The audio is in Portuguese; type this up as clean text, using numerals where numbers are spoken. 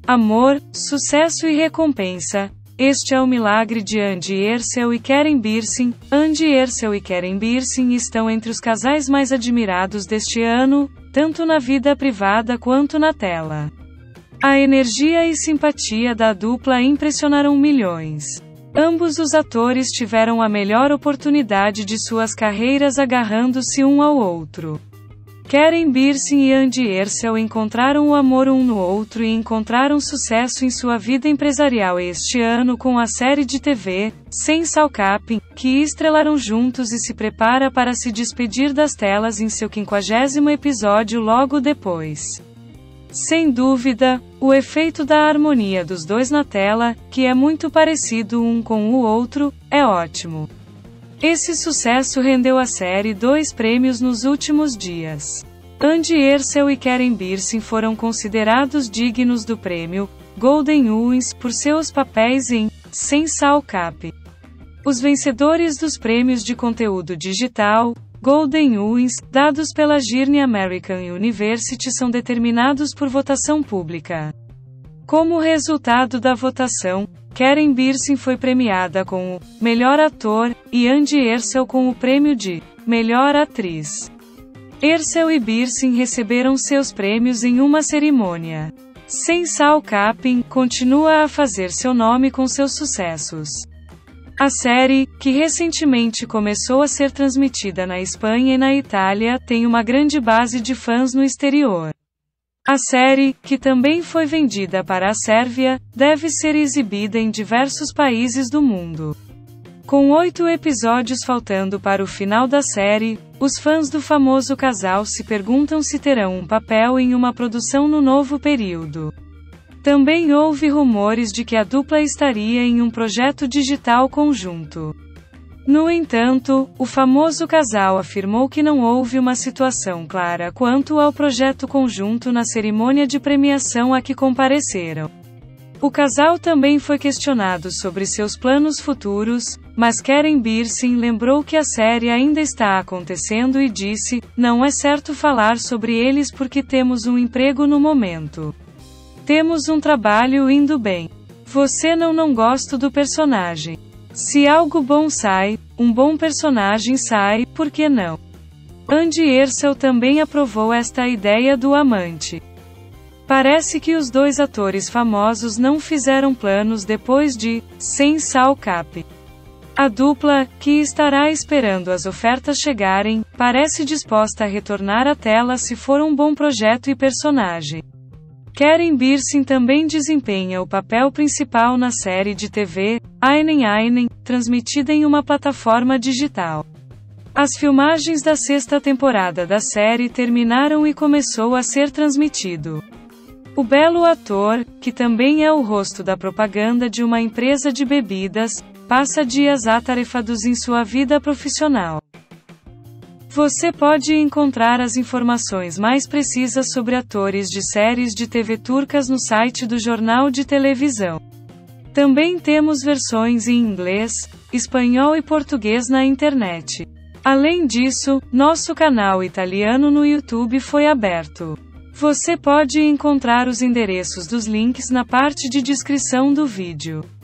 amor, sucesso e recompensa. Este é o milagre de Andy Ercel e Karen Birsin. Andy Ercel e Karen Birsin estão entre os casais mais admirados deste ano, tanto na vida privada quanto na tela. A energia e simpatia da dupla impressionaram milhões. Ambos os atores tiveram a melhor oportunidade de suas carreiras agarrando-se um ao outro. Karen Birsin e Andy Ercel encontraram o amor um no outro e encontraram sucesso em sua vida empresarial este ano com a série de TV, Sem Salcapin, que estrelaram juntos e se prepara para se despedir das telas em seu 50º episódio logo depois. Sem dúvida, o efeito da harmonia dos dois na tela, que é muito parecido um com o outro, é ótimo. Esse sucesso rendeu à série 2 prêmios nos últimos dias. Andy Ercel e Karen Birsin foram considerados dignos do prêmio Golden Ewins por seus papéis em Sem Salcapin. Os vencedores dos prêmios de conteúdo digital Golden Ewins, dados pela Gurney American University, são determinados por votação pública. Como resultado da votação, Karen Birsin foi premiada com o Melhor Ator, e Andy Ercel com o prêmio de Melhor Atriz. Ercel e Birsin receberam seus prêmios em uma cerimônia. Sem Salcapin continua a fazer seu nome com seus sucessos. A série, que recentemente começou a ser transmitida na Espanha e na Itália, tem uma grande base de fãs no exterior. A série, que também foi vendida para a Sérvia, deve ser exibida em diversos países do mundo. Com 8 episódios faltando para o final da série, os fãs do famoso casal se perguntam se terão um papel em uma produção no novo período. Também houve rumores de que a dupla estaria em um projeto digital conjunto. No entanto, o famoso casal afirmou que não houve uma situação clara quanto ao projeto conjunto na cerimônia de premiação a que compareceram. O casal também foi questionado sobre seus planos futuros, mas Karen Birsin lembrou que a série ainda está acontecendo e disse: "Não é certo falar sobre eles porque temos um emprego no momento. Temos um trabalho indo bem. Você não gosto do personagem. Se algo bom sai, um bom personagem sai, por que não?" Andy Ercel também aprovou esta ideia do amante. Parece que os dois atores famosos não fizeram planos depois de Sem Salcapin. A dupla, que estará esperando as ofertas chegarem, parece disposta a retornar à tela se for um bom projeto e personagem. Karen Birsin também desempenha o papel principal na série de TV, Einen Einen, transmitida em uma plataforma digital. As filmagens da 6ª temporada da série terminaram e começou a ser transmitido. O belo ator, que também é o rosto da propaganda de uma empresa de bebidas, passa dias atarefados em sua vida profissional. Você pode encontrar as informações mais precisas sobre atores de séries de TV turcas no site do Jornal de Televisão. Também temos versões em inglês, espanhol e português na internet. Além disso, nosso canal italiano no YouTube foi aberto. Você pode encontrar os endereços dos links na parte de descrição do vídeo.